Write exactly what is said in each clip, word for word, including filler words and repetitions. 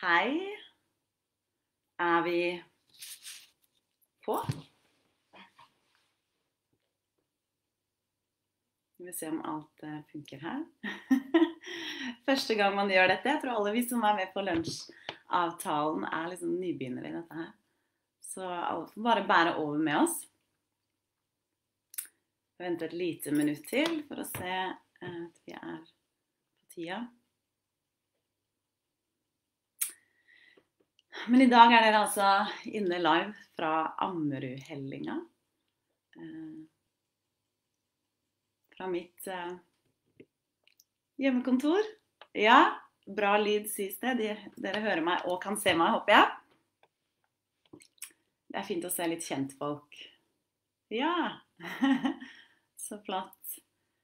Hei, er vi på? Vi vil se om alt eh, funker her. Første gang man gjør dette, jeg tror alle vi som er med på lunsjavtalen er liksom nybegynnere i dette her. Så alle får bare bære over med oss. Jeg venter et lite minutt til for å se eh, at vi er på tida. Men i dag er dere altså inne live fra Ammerudhellinga. Eh, fra mitt eh, hjemmekontor. Ja, bra lyd sies det. De, dere hører meg og kan se meg, håper jeg. Det er fint å se litt kjentfolk. Ja, så flott.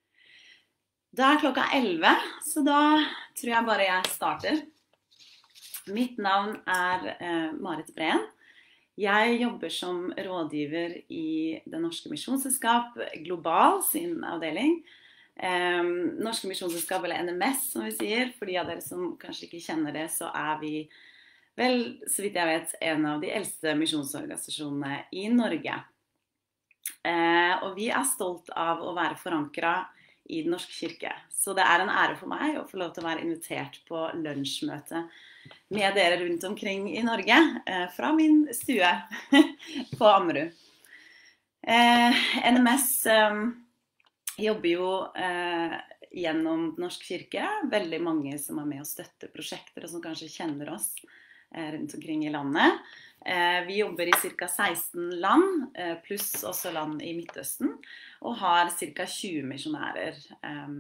Da er klokka elleve, så da tror jeg bare jeg starter. Mitt navn er eh, Marit Breen. Jeg jobber som rådgiver i Det Norske Misjonsselskap Global sin avdeling. Eh, Norske Misjonsselskap, eller N M S som vi sier, for de av dere som kanskje ikke kjenner det, så er vi vel, så vidt jeg vet, en av de eldste misjonsorganisasjonene i Norge. Eh, og vi er stolt av å være forankret i Den Norske Kirke. Så det er en ære for meg å få lov til å være invitert på lunsjmøte med dere rundt omkring i Norge, eh, fra min stue på Ammerud. Eh, N M S eh, jobber jo eh, gjennom Den Norske Kirke. Veldig mange som er med og støtter prosjekter, og som kanskje kjenner oss eh, rundt omkring i landet. Eh, vi jobber i ca. seksten land, eh, pluss også land i Midtøsten, og har ca. tjue misjonærer eh,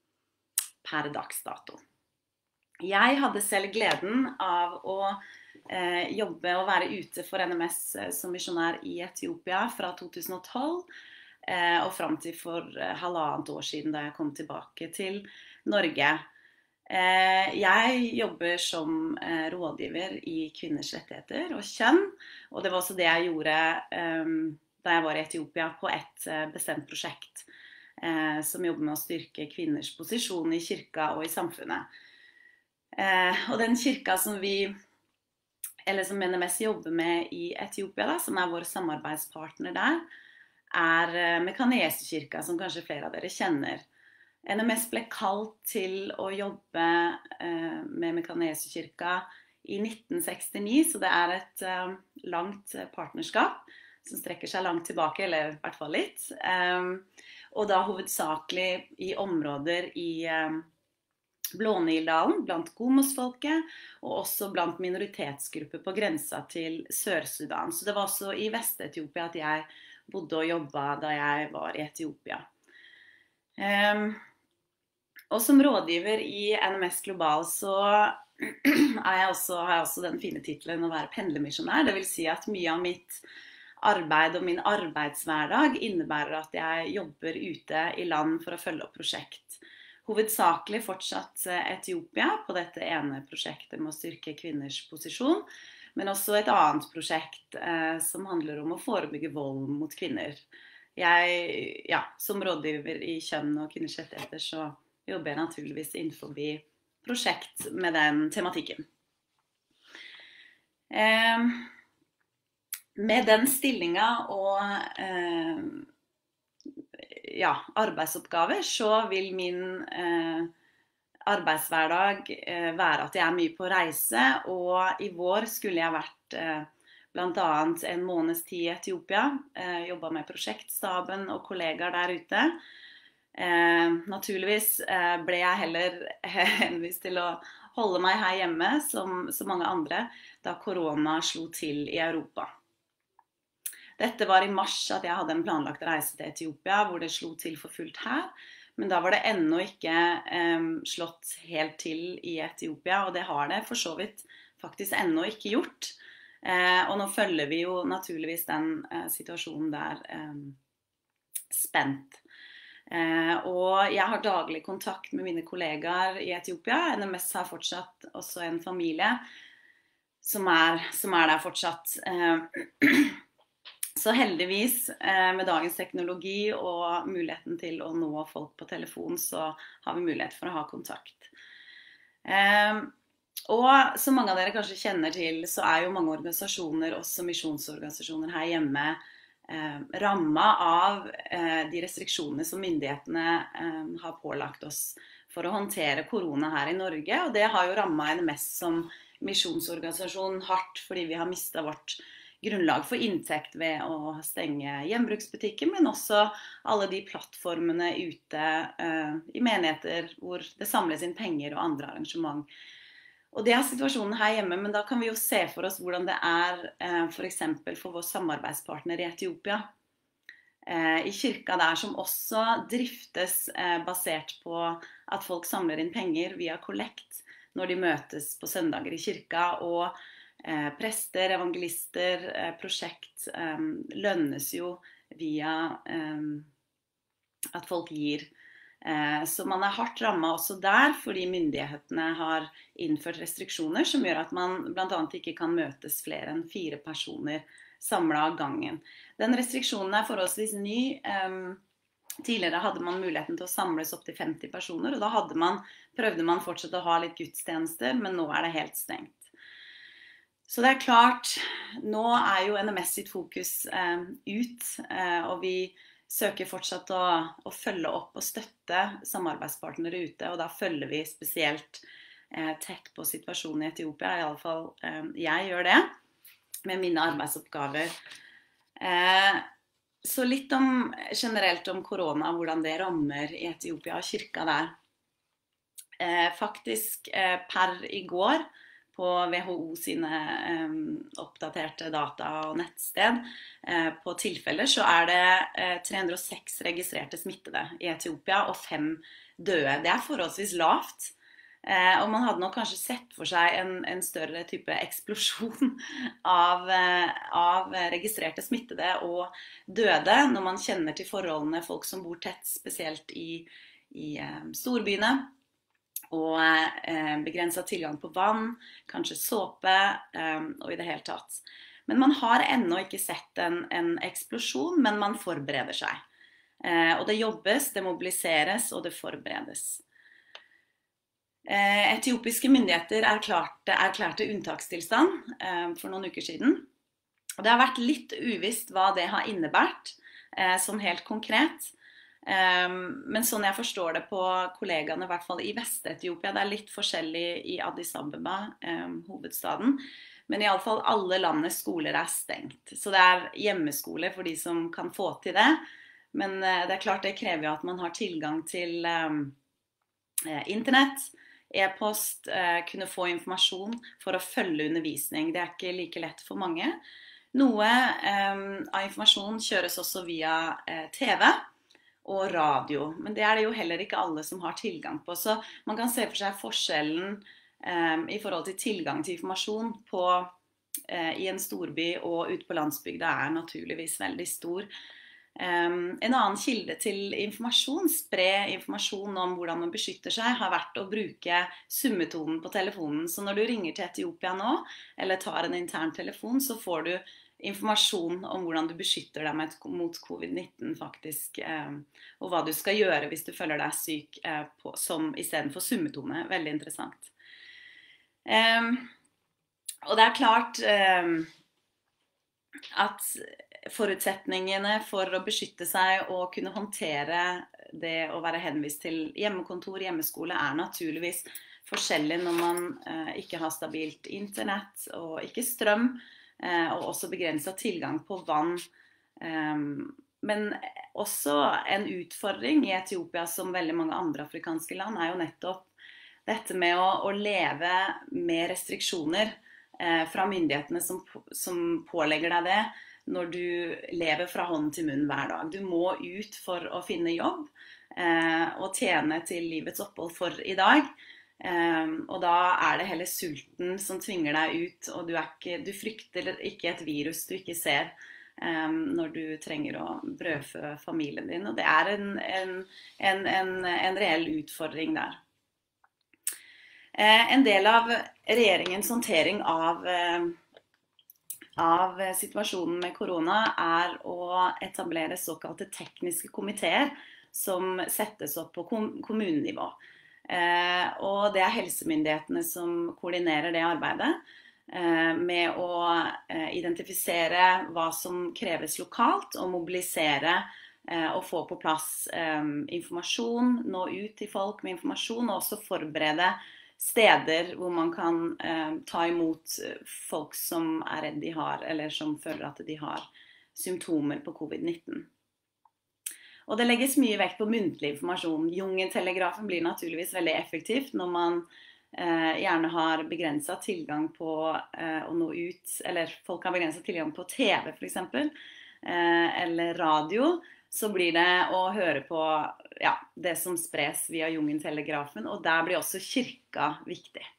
per dags dato. Jeg hadde selv gleden av å eh, jobbe og være ute for N M S som misjonær i Etiopia fra to tusen og tolv eh, og frem til for eh, halvannet år siden da jeg kom tilbake til Norge. Eh, jeg jobber som eh, rådgiver i kvinners rettigheter og kjønn, og det var også det jeg gjorde eh, da jeg var i Etiopia på et eh, bestemt prosjekt eh, som jobber med å styrke kvinners posisjon i kirka og i samfunnet. Eh, og den kirka som vi, eller som N M S jobber med i Etiopia, da, som er vår samarbeidspartner der, er eh, Mekanesekirka, som kanskje flere av dere kjenner. N M S ble kalt til å jobbe eh, med Mekanesekirka i nitten sekstini, så det er et eh, langt partnerskap som strekker seg langt tilbake, eller i hvert fall litt. Eh, og da hovedsakelig i områder i eh, Blånildalen, blant Gomosfolket, og også blant minoritetsgrupper på grensa til Sør-Sudan. Så det var også i Vest-Etiopia at jeg bodde og jobbet da jeg var i Etiopia. Um, og som rådgiver i N M S Global så er jeg også, har jeg også den fine titelen å være pendlermisjonær. Det vil si at mye av mitt arbeid og min arbeidshverdag innebærer at jeg jobber ute i land for å følge opp prosjekt. Hovedsakelig fortsatt Etiopia på dette ene prosjektet med å styrke kvinners posisjon, men også et annet prosjekt eh, som handler om å forebygge vold mot kvinner. Jeg, ja, som rådgiver i kjønn og kvinners rettigheter, så jobber jeg naturligvis innenfor prosjekt med den tematikken. Eh, med den stillingen og eh, ja, arbeidsoppgaver, så vil min eh, arbeidshverdag eh, være at jeg er mye på reise, og i vår skulle jeg vært eh, blant annet en måneds tid i Etiopia, eh, jobbet med prosjektstaben og kollegaer der ute. Eh, naturligvis eh, ble jeg heller henvist til å holde meg her hjemme, som så mange andre, da korona slo til i Europa. Dette var i mars at jeg hadde en planlagt reise til Etiopia, hvor det slo til for fullt her. Men da var det ennå ikke eh, slått helt til i Etiopia, og det har det for så vidt faktisk ennå ikke gjort. Eh, og nå følger vi jo naturligvis den eh, situasjonen der eh, spent. Eh, og jeg har daglig kontakt med mine kollegaer i Etiopia. N M S har fortsatt også en familie som er, som er der fortsatt. Eh, Så heldigvis med dagens teknologi og muligheten til å nå folk på telefon, så har vi mulighet for å ha kontakt. Og som mange av dere kanskje kjenner til, så er jo mange organisasjoner, også misjonsorganisasjoner her hjemme, eh, rammet av eh, de restriksjonene som myndighetene eh, har pålagt oss for å håndtere korona her i Norge. Og det har jo rammet N M S som misjonsorganisasjon hardt, fordi vi har mistet vårt grunnlag for inntekt ved å stenge hjembruksbutikker, men også alle de plattformene ute eh, i menigheter hvor det samles inn penger og andre arrangement. Og det er situasjonen her hjemme, men da kan vi jo se for oss hvordan det er eh, for eksempel for vår samarbeidspartner i Etiopia. Eh, I kirka der som også driftes eh, basert på at folk samler inn penger via kollekt når de møtes på søndager i kirka, og eh, prester, evangelister, eh, prosjekt eh, lønnes jo via eh, at folk gir. Så man er hardt rammet også der, fordi myndighetene har innført restriksjoner som gjør at man blant annet ikke kan møtes flere enn fire personer samlet av gangen. Den restriksjonen er forholdsvis ny. Tidligere hadde man muligheten til å samles opp til femti personer, og da hadde man, prøvde man fortsatt å ha litt gudstjenester, men nå er det helt stengt. Så det er klart, nå er jo N M S sitt fokus eh, ut, eh, og vi søker fortsatt å, å følge opp og støtte samarbeidspartnere ute, og da følger vi spesielt eh, tett på situasjonen i Etiopia. I alle fall eh, jeg gjør det med mine arbeidsoppgaver. Eh, så litt om, generelt om korona, hvordan det rammer i Etiopia og kirka der. Eh, faktisk eh, per i går, på W H O sine eh, oppdaterte data og nettsted eh, på tilfeller, så er det eh, tre hundre og seks registrerte smittede i Etiopia og fem døde. Det er forholdsvis lavt, eh, og man hadde nok kanskje sett for seg en, en større type eksplosjon av, eh, av registrerte smittede og døde, når man kjenner til forholdene folk som bor tett, spesielt i, i eh, storbyene. Og eh, begrenset tilgang på vann, kanskje såpe, eh, og i det hele tatt. Men man har ennå ikke sett en, en eksplosjon, men man forbereder seg. Eh, og det jobbes, det mobiliseres, og det forberedes. Eh, etiopiske myndigheter erklærte, erklærte unntakstilstand eh, for noen uker siden. Og det har vært litt uvisst hva det har innebært, eh, sånn helt konkret. Um, men sånn jeg forstår det på kollegaene, i hvert fall i Vest-Etiopia, det er litt forskjellig i Addis Abeba, um, hovedstaden, men i alle fall alle landets skoler er stengt. Så det er hjemmeskole for de som kan få til det, men uh, det er klart det krever jo at man har tilgang til um, internett, e-post, uh, kunne få informasjon for å følge undervisning. Det er ikke like lett for mange. Noe um, av informasjon kjøres også via uh, T V, og radio, men det er det jo heller ikke alle som har tilgang på. Så man kan se for seg forskjellen um, i forhold til tilgang til informasjon på, uh, i en storby og ute på landsbygda er naturligvis veldig stor. Um, en annen kilde til informasjon, spre informasjon om hvordan man beskytter seg, har vært å bruke summetonen på telefonen. Så når du ringer til Etiopia nå, eller tar en intern telefon, så får du informasjon om hvordan du beskytter deg mot covid nitten faktisk, eh, og hva du skal gjøre hvis du føler deg syk eh, på, som i stedet for summetone. Veldig interessant. Eh, og det er klart eh, at forutsetningene for å beskytte seg og kunne håndtere det å være henvist til hjemmekontor, hjemmeskole, er naturligvis forskjellig når man eh, ikke har stabilt internett og ikke strøm, og også begrenset tilgang på vann. Men også en utfordring i Etiopia, som veldig mange andre afrikanske land, er jo nettopp dette med å, å leve med restriksjoner fra myndighetene som, som pålegger deg det, når du lever fra hånd til munn hver dag. Du må ut for å finne jobb og tjene til livets opphold for i dag. Um, og da er det heller sulten som tvinger deg ut, og du, er ikke, du frykter ikke et virus du ikke ser um, når du trenger å brødfø familien din, og det er en, en, en, en, en reell utfordring der. Uh, en del av regjeringens håndtering av, uh, av situasjonen med korona er å etablere såkalte tekniske komiteer som settes opp på kom kommunenivå. Eh, og det er helsemyndighetene som koordinerer det arbeidet eh, med å eh, identifisere hva som kreves lokalt, og mobilisere eh, og få på plass eh, informasjon, nå ut til folk med informasjon, og også forberede steder hvor man kan eh, ta imot folk som er redd de har, eller som føler at de har symptomer på covid nitten. Og det legges mye vekt på muntlig informasjon. Jungeltelegrafen blir naturligvis veldig effektivt når man eh, gjerne har begrenset tilgang på eh, å nå ut, eller folk har begrenset tilgang på T V for eksempel, eh, eller radio, så blir det å høre på ja, det som spres via Jungeltelegrafen, og der blir også kirka viktig.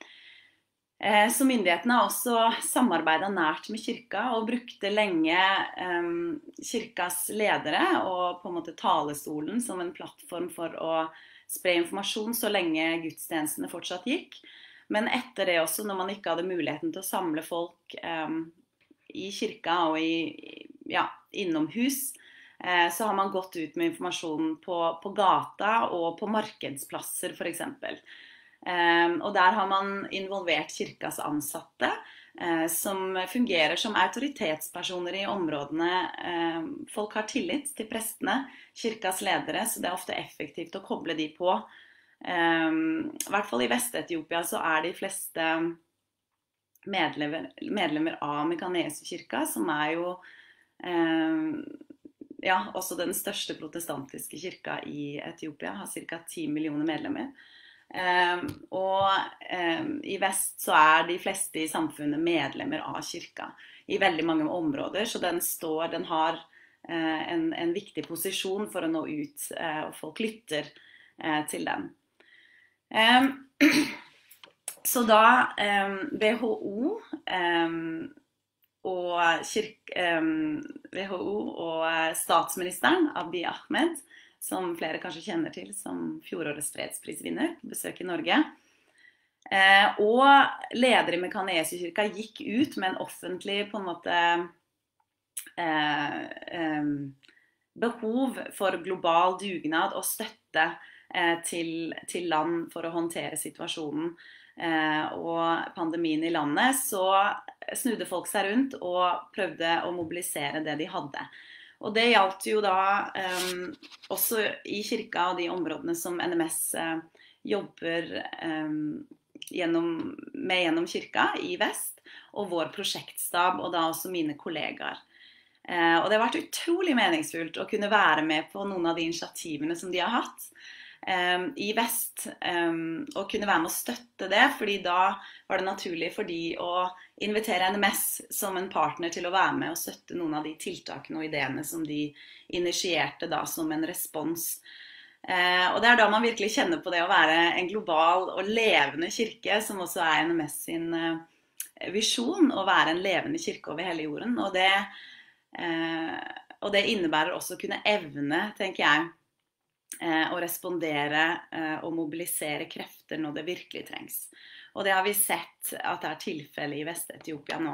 Så myndighetene har også samarbeidet nært med kirka og brukte lenge um, kirkas ledere og på en måte talestolen som en plattform for å spre informasjon så lenge gudstjenestene fortsatt gikk. Men etter det også, når man ikke hadde muligheten til å samle folk um, i kirka og i, ja, innomhus, uh, så har man gått ut med informasjon på, på gata og på markedsplasser for eksempel. Um, og der har man involvert kirkas ansatte uh, som fungerer som autoritetspersoner i områdene. Um, folk har tillit til prestene, kirkas ledere, så det er ofte effektivt å koble de på. Um, I hvert fall i Vest-Etiopia så er de fleste medlemmer, medlemmer av Mekanesu-kirka, som er jo um, ja, også den største protestantiske kirka i Etiopia, har ca. ti millioner medlemmer. Um, og um, i vest så er de fleste i samfunnet medlemmer av kirka i veldig mange områder, så den står, den har uh, en, en viktig posisjon for å nå ut, uh, og folk lytter uh, til den. Um, så da um, W H O um, og kirk, um, W H O og statsministeren Abiy Ahmed, som flere kanskje kjenner til som fjorårets fredsprisvinner, på besøk i Norge. Eh, og leder i Mekanesu-kirka gikk ut med en offentlig på en måte eh, eh, behov for global dugnad og støtte eh, til, til land for å håndtere situasjonen eh, og pandemien i landet, så snudde folk seg rundt og prøvde å mobilisere det de hadde. Og det gjaldt jo da um, også i kirka og de områdene som N M S uh, jobber um, gjennom, med gjennom kirka i vest, og vår prosjektstab, og da også mine kollegaer. Uh, og det har vært utrolig meningsfullt å kunne være med på noen av de initiativene som de har hatt um, i vest, um, og kunne være med å støtte det, fordi da var det naturlig for de å invitere N M S som en partner til å være med og støtte noen av de tiltakene og ideene som de initierte da som en respons. Eh, og det er da man virkelig kjenner på det å være en global og levende kirke, som også er N M S sin eh, visjon, å være en levende kirke over hele jorden. Og det, eh, og det innebærer også å kunne evne, tenker jeg, eh, å respondere eh, og mobilisere krefter når det virkelig trengs. Og det har vi sett at det er tilfellet i Vest-Etiopia nå.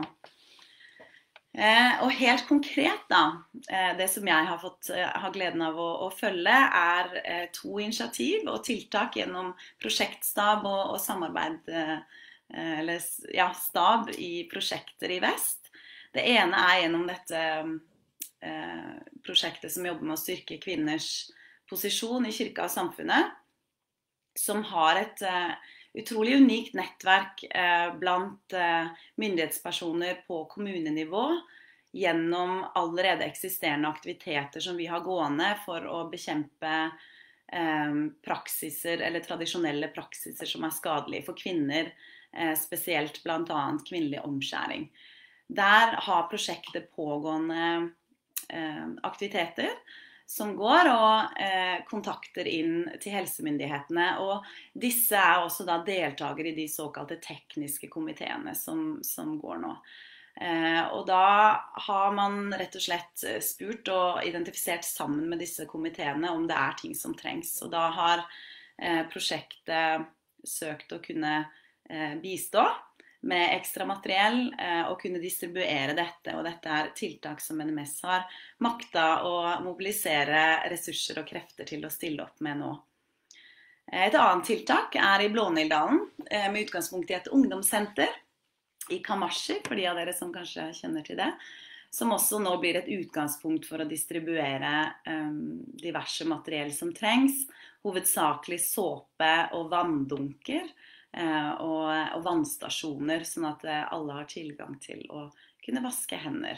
Eh, og helt konkret da, eh, det som jeg har fått eh, har gleden av å, å følge, er eh, to initiativ og tiltak gjennom prosjektstab og, og samarbeid, eh, eller ja, stab i prosjekter i vest. Det ene er gjennom dette eh, prosjektet som jobber med å styrke kvinners posisjon i kirka og samfunnet, som har et eh, utrolig unikt nettverk eh, blant eh, myndighetspersoner på kommunenivå gjennom allerede eksisterende aktiviteter som vi har gående for å bekjempe eh, praksiser eller tradisjonelle praksiser som er skadelige for kvinner, eh, spesielt blant annet kvinnelig omskjæring. Der har prosjektet pågående eh, aktiviteter som går og eh, kontakter inn til helsemyndighetene, og disse er også da deltakere i de såkalte tekniske komiteene som, som går nå. Eh, og da har man rett og slett spurt og identifisert sammen med disse komiteene om det er ting som trengs, og da har eh, prosjektet søkt å kunne eh, bistå med ekstra materiell eh, og kunne distribuere dette, og dette er tiltak som N M S har makta å mobilisere ressurser og krefter til å stille opp med nå. Et annet tiltak er i Blånildalen, med utgangspunkt i et ungdomssenter i Kamashi, for de av dere som kanskje kjenner til det, som også nå blir et utgangspunkt for å distribuere um, diverse materiell som trengs, hovedsakelig såpe og vanndunker uh, og, og vannstasjoner, sånn at alle har tilgang til å kunne vaske hender.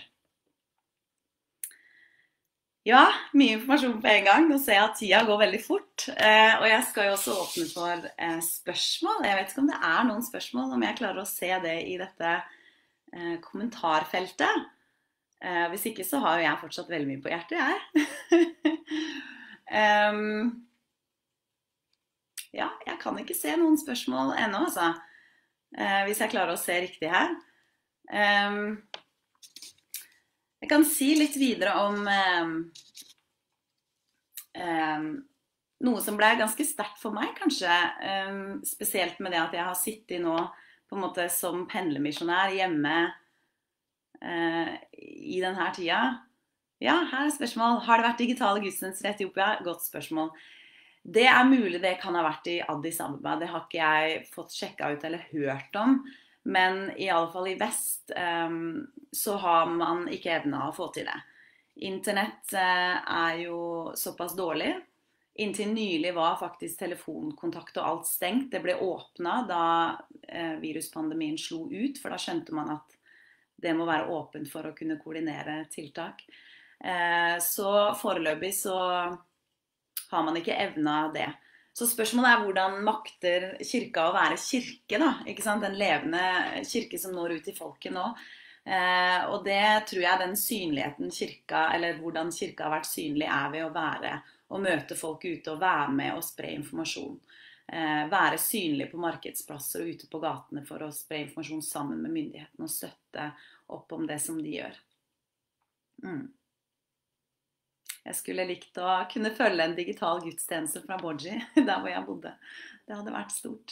Ja, mye informasjon på en gang. Nå ser jeg at tida går veldig fort. Eh, og jeg skal jo også åpne for eh, spørsmål. Jeg vet ikke om det er noen spørsmål, om jeg klarer å se det i dette eh, kommentarfeltet. Eh, hvis ikke så har jo jeg fortsatt veldig mye på hjertet, jeg. um, ja, jeg kan ikke se noen spørsmål ennå, altså. Eh, hvis jeg klarer å se riktig her. Um, Jeg kan si litt videre om eh, eh, noe som ble ganske sterkt for meg, kanskje. Eh, spesielt med det at jeg har sittet nå på en måte som pendlermisjonær hjemme eh, i denne tida. Ja, her er spørsmål. Har det vært digitale gudstjenester i Etiopia? Godt spørsmål. Det er mulig det kan ha vært i Addis Abeba. Det har ikke jeg fått sjekket ut eller hørt om. Men i alle fall i vest um, så har man ikke evnet å få til det. Internett uh, er jo såpass dårlig. Inntil nylig var faktisk telefonkontakt og alt stengt. Det ble åpnet da uh, viruspandemien slo ut, for da skjønte man at det må være åpent for å kunne koordinere tiltak. Uh, så foreløpig så har man ikke evnet det. Så spørsmålet er hvordan makter kirka å være kirke, da, ikke sant? En levende kirke som når ut til folket nå. Eh, og det tror jeg den synligheten kirka, eller hvordan kirka har vært synlig, er ved å være og møte folk ute og være med og spre informasjon. Eh, være synlig på markedsplasser og ute på gatene for å spre informasjon sammen med myndighetene og støtte opp om det som de gjør. Mm. Jeg skulle likt å kunne følge en digital gudstjeneste fra Boji, der hvor jeg bodde. Det hadde vært stort.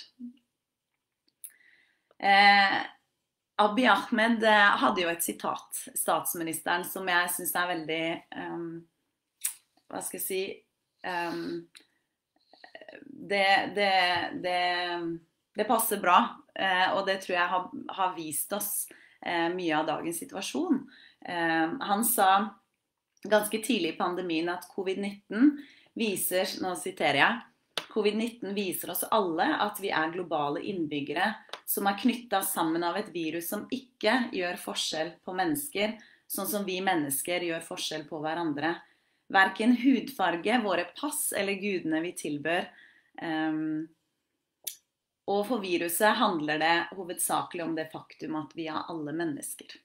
Eh, Abiy Ahmed hadde jo et sitat, statsministeren, som jeg synes er veldig, um, hva skal jeg si, um, det, det, det, det passer bra, eh, og det tror jeg har, har vist oss eh, mye av dagens situasjon. Eh, han sa ganske tidlig i pandemien at covid nitten viser, nå siterer jeg, covid nitten viser oss alle at vi er globale innbyggere som er knyttet sammen av et virus som ikke gjør forskjell på mennesker, sånn som vi mennesker gjør forskjell på hverandre. Hverken hudfarge, våre pass eller gudene vi tilbør. Um, og for viruset handler det hovedsakelig om det faktum at vi er alle mennesker.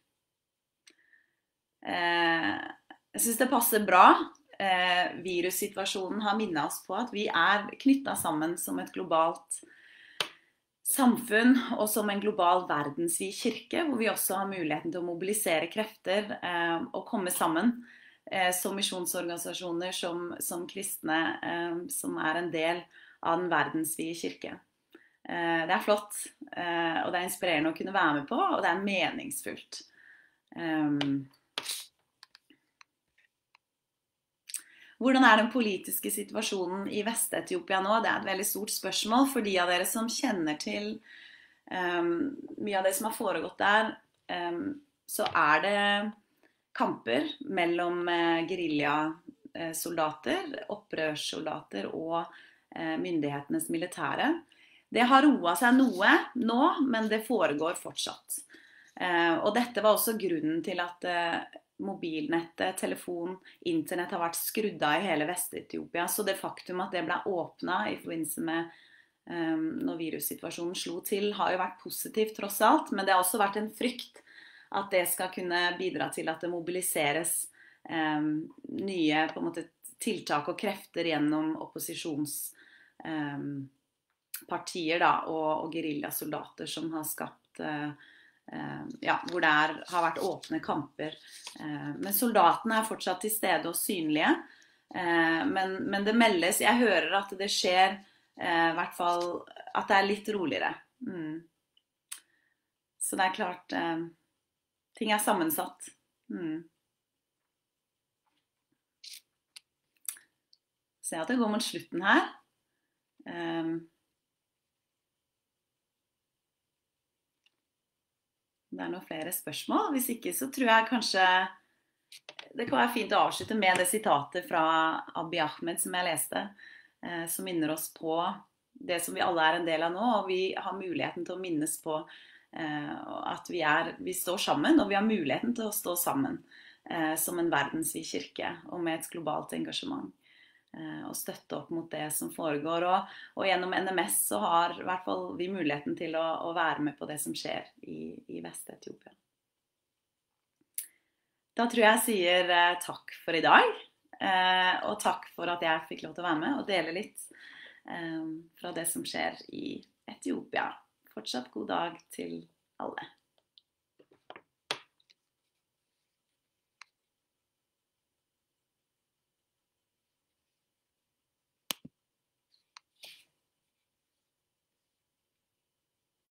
Uh, Jeg synes det passer bra. Eh, virussituasjonen har minnet oss på at vi er knyttet sammen som et globalt samfunn og som en global verdensvid kirke, hvor vi også har muligheten til å mobilisere krefter eh, og komme sammen eh, som misjonsorganisasjoner, som, som kristne, eh, som er en del av den verdensvide kirke. Eh, det er flott, eh, og det er inspirerende å kunne være med på, og det er meningsfullt. Um, Hvordan er den politiske situasjonen i Vest-Etiopia nå? Det er et veldig stort spørsmål for de av dere som kjenner til um, mye av det som har foregått der. Um, så er det kamper mellom uh, guerilla-soldater, opprørssoldater og uh, myndighetenes militære. Det har roet seg noe nå, men det foregår fortsatt. Uh, og dette var også grunnen til at uh, mobilnettet, telefon, internett har vært skrudd av i hele Vest-Etiopia. Så det faktum at det ble åpnet i forbindelse med um, når virussituasjonen slo til, har jo vært positivt tross alt. Men det har også vært en frykt at det skal kunne bidra til at det mobiliseres um, nye på en måte, tiltak og krefter gjennom opposisjonspartier um, og, og guerillasoldater som har skapt uh, ja, hvor det er, har vært åpne kamper. Men soldatene er fortsatt til stede og synlige. Men, men det meldes, jeg hører at det skjer, i hvert fall at det er litt roligere. Mm. Så det er klart, ting er sammensatt. Mm. Se at det går mot slutten her. Um, det er noen flere spørsmål. Hvis ikke så tror jeg kanskje det kan være fint å avslutte med det sitatet fra Abiy Ahmed som jeg leste, eh, som minner oss på det som vi alle er en del av nå, og vi har muligheten til å minnes på eh, at vi, er, vi står sammen, og vi har muligheten til å stå sammen eh, som en verdensvid kirke, og med et globalt engasjement, eh, og støtte opp mot det som foregår. Og, og gjennom N M S så har i hvert fall vi muligheten til å, å være med på det som skjer i, i Vest-Etiopia. Da tror jeg jeg sier eh, takk for i dag, eh, og takk for at jeg fikk lov til å være med og dele litt eh, fra det som skjer i Etiopia. Fortsatt god dag til alle.